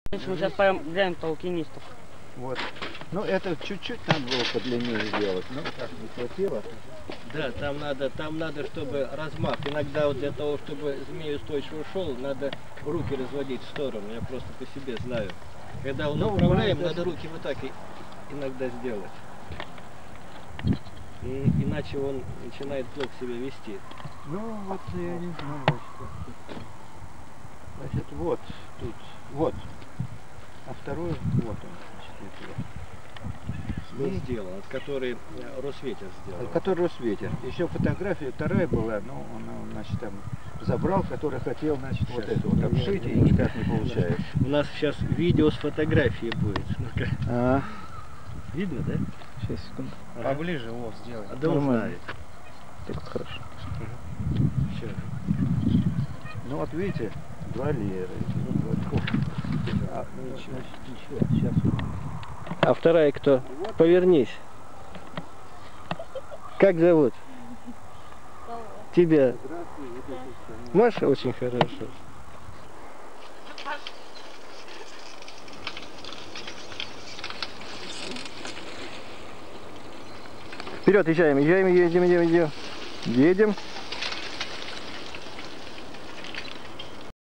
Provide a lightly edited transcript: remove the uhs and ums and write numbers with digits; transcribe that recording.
Мы сейчас поймем толкинистов. Вот. Ну это чуть-чуть надо было подлиннее сделать, но так не хватило. Да, там надо, чтобы размах. Иногда вот для того, чтобы змей устойчиво шел, надо руки разводить в сторону. Я просто по себе знаю. Когда он управляем, надо руки вот так иногда сделать. И иначе он начинает плохо себя вести. Ну вот я не знаю. Значит, вот тут, вот. А второй, вот он, Был сделан, который Росветер сделал. который Росветер. Еще фотография вторая была, но он, значит, там забрал, который хотел, значит, вот это вот обшить, и никак не получается. У нас сейчас видео с фотографией будет. Ну-ка. Видно, да? Сейчас, секунду. Поближе, вот, сделай. А да он знает. Так хорошо. Сейчас. Ну вот видите, два лера. Ничего, сейчас. А вторая кто? Повернись. Как зовут? Тебя? Маша, очень хорошо. Вперед, езжаем, едем. Едем.